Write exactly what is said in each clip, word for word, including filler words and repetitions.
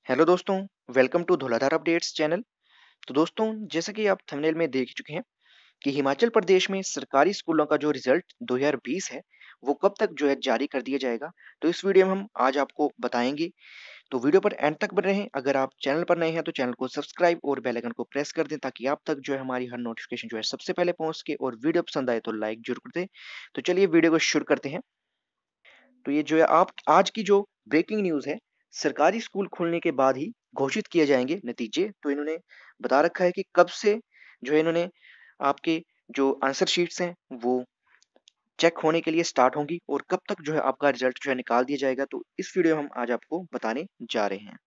Hello दोस्तों, welcome to Dhauladhar updates channel. तो दोस्तों, जैसा कि आप थंबनेल में देख चुके हैं कि हिमाचल प्रदेश में सरकारी स्कूलों का जो रिजल्ट दो हज़ार बीस है, वो कब तक जो है जारी कर दिया जाएगा। तो इस वीडियो में हम आज आपको बताएंगे। तो वीडियो पर एंड तक बने रहें। अगर आप चैनल पर नए हैं तो चैनल को सब्सक्राइब और बेल आइकन को प्रेस कर दें ताकि आप तक जो है हमारी हर नोटिफिकेशन जो है सबसे पहले पहुंच सके। और वीडियो पसंद आए तो लाइक जरूर कर दें। तो चलिए वीडियो को शुरू करते हैं। तो ये जो है आप आज की जो ब्रेकिंग न्यूज़ है, सरकारी स्कूल खुलने के बाद ही घोषित किए जाएँगे नतीजे। तो इन्होंने बता रखा है कि कब से जो है इन्होंने आपके जो आंसर शीट्स हैं, वो चेक होने के लिए स्टार्ट होंगी और कब तक जो है आपका रिज़ल्ट जो है निकाल दिया जाएगा। तो इस वीडियो में हम आज आपको बताने जा रहे हैं।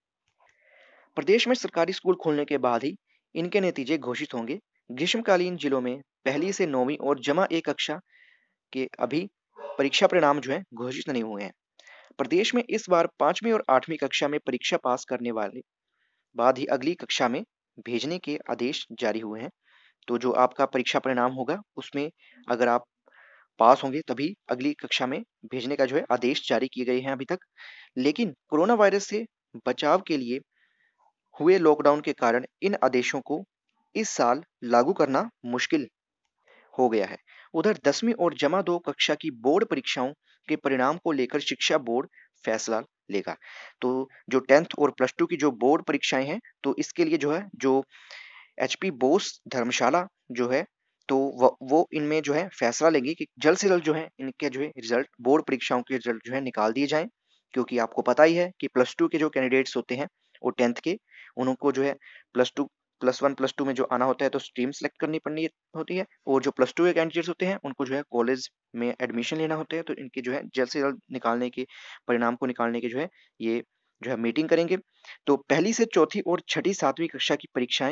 प्रदेश में सरकारी स्कूल खुलने के बाद ही इनके नतीजे घोषित होंगे। ग्रीष्मकालीन जिलों में पहली से नौवीं और जमा एक कक्षा के अभी परीक्षा परिणाम जो है घोषित नहीं हुए हैं। प्रदेश में इस बार पांचवी और आठवीं कक्षा में परीक्षा पास करने वाले बाद ही अगली कक्षा में भेजने के आदेश जारी हुए हैं। तो जो आपका परीक्षा परिणाम होगा उसमें अगर आप पास होंगे तभी अगली कक्षा में भेजने का जो है आदेश जारी किए गए हैं अभी तक। लेकिन कोरोना वायरस से बचाव के लिए हुए लॉकडाउन के कारण इन आदेशों को इस साल लागू करना मुश्किल हो गया है। उधर दसवीं और जमा दो कक्षा की बोर्ड परीक्षाओं के परिणाम को लेकर शिक्षा बोर्ड फैसला लेगा। तो जो टेंथ और प्लस टू की जो बोर्ड परीक्षाएं हैं, तो इसके लिए जो है जो एचपी बोस धर्मशाला जो है, तो वो, वो इनमें जो है फैसला लेंगी कि जल्द से जल्द जो है इनके जो है रिजल्ट बोर्ड परीक्षाओं के रिजल्ट जो है निकाल दिए जाएं। क्योंकि आपको पता ही है कि प्लस टू के जो कैंडिडेट्स होते हैं और टेंथ के, उनको जो है plus two plus one plus two में जो आना होता है तो स्ट्रीम सेलेक्ट करनी पड़नी होती है। और जो प्लस टू के कैंडिडेट्स होते हैं उनको जो है कॉलेज में एडमिशन लेना होता है। तो इनके जो है जल्द से जल्द निकालने के परिणाम को निकालने के जो है ये जो है मीटिंग करेंगे। तो पहली से चौथी और छठी सातवीं कक्षा की परीक्षाएं,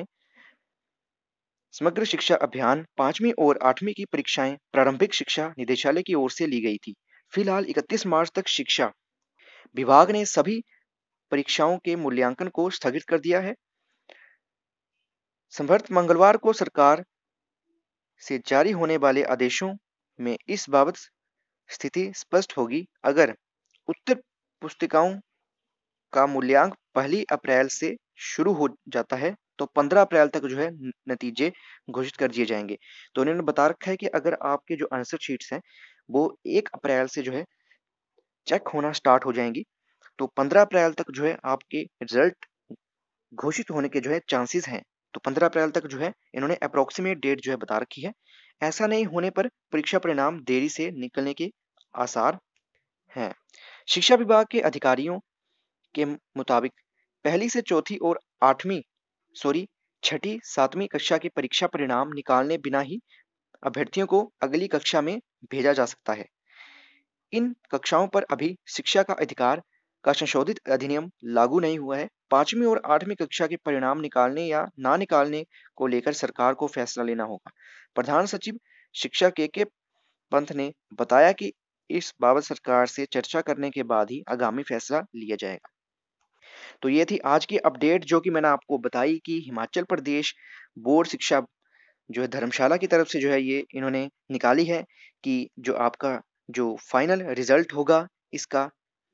समग्र शिक्षा अभियान पांचवी और आठवीं की परीक्षाएं प्रारंभिक शिक्षा निदेशालय की ओर से ली गई थी। फिलहाल इकतीस मार्च तक शिक्षा विभाग ने सभी परीक्षाओं के मूल्यांकन को स्थगित कर दिया है। संभवतः मंगलवार को सरकार से जारी होने वाले आदेशों में इस बाबत स्थिति स्पष्ट होगी। अगर उत्तर पुस्तिकाओं का मूल्यांकन पहली अप्रैल से शुरू हो जाता है तो पंद्रह अप्रैल तक जो है न- नतीजे घोषित कर दिए जाएंगे। तो उन्होंने बता रखा है कि अगर आपके जो आंसर शीट्स हैं वो एक अप्रैल से जो है चेक होना स्टार्ट हो जाएंगी, तो पंद्रह अप्रैल तक जो है आपके रिजल्ट घोषित होने के जो है चांसेस हैं। तो पंद्रह अप्रैल तक जो है इन्होंने अप्रोक्सीमेट डेट जो है बता रखी है। ऐसा नहीं होने पर परीक्षा परिणाम देरी से निकलने के आसार हैं। शिक्षा विभाग के अधिकारियों के मुताबिक पहली से चौथी और आठवीं सॉरी छठी सातवीं कक्षा के परीक्षा परिणाम निकालने बिना ही अभ्यर्थियों को अगली कक्षा में भेजा जा सकता है। इन कक्षाओं पर अभी शिक्षा का अधिकार का संशोधित अधिनियम लागू नहीं हुआ है। पांचवी और आठवीं कक्षा के परिणाम निकालने या ना निकालने को लेकर सरकार को फैसला लेना होगा। प्रधान सचिव शिक्षा के के पंत ने बताया कि इस बाबत सरकार से चर्चा करने के बाद ही आगामी फैसला लिया जाएगा। तो ये थी आज की अपडेट जो कि मैंने आपको बताई कि हिमाचल प्रदेश बोर्ड शिक्षा जो है धर्मशाला की तरफ से जो है ये इन्होंने निकाली है कि जो आपका जो फाइनल रिजल्ट होगा इसका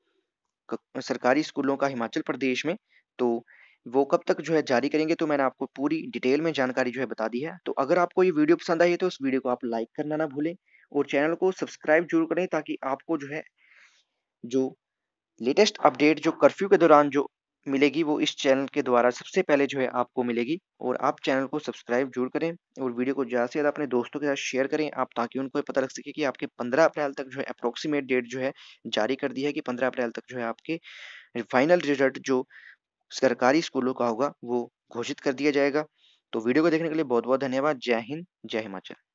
क- सरकारी स्कूलों का हिमाचल प्रदेश में, तो वो कब तक जो है जारी करेंगे। तो मैंने आपको पूरी डिटेल में जानकारी जो है बता दी है। तो अगर आपको ये वीडियो पसंद आई है तो इस वीडियो को आप लाइक करना ना भूलें और चैनल को सब्सक्राइब जरूर करें ताकि आपको जो है जो लेटेस्ट अपडेट जो कर्फ्यू के दौरान जो मिलेगी वो इस चैनल के द्वारा सबसे पहले जो है आपको मिलेगी। और आप चैनल को सब्सक्राइब जरूर करें और वीडियो को ज़्यादा से ज़्यादा अपने दोस्तों के साथ शेयर करें आप, ताकि उनको ये पता लग सके कि आपके पंद्रह अप्रैल तक जो है अप्रोक्सीमेट डेट जो है जारी कर दी है कि पंद्रह अप्रैल तक जो है आपके फाइनल रिजल्ट जो सरकारी स्कूलों का होगा वो घोषित कर दिया जाएगा। तो वीडियो को देखने के लिए बहुत बहुत धन्यवाद। जय हिंद, जय हिमाचल।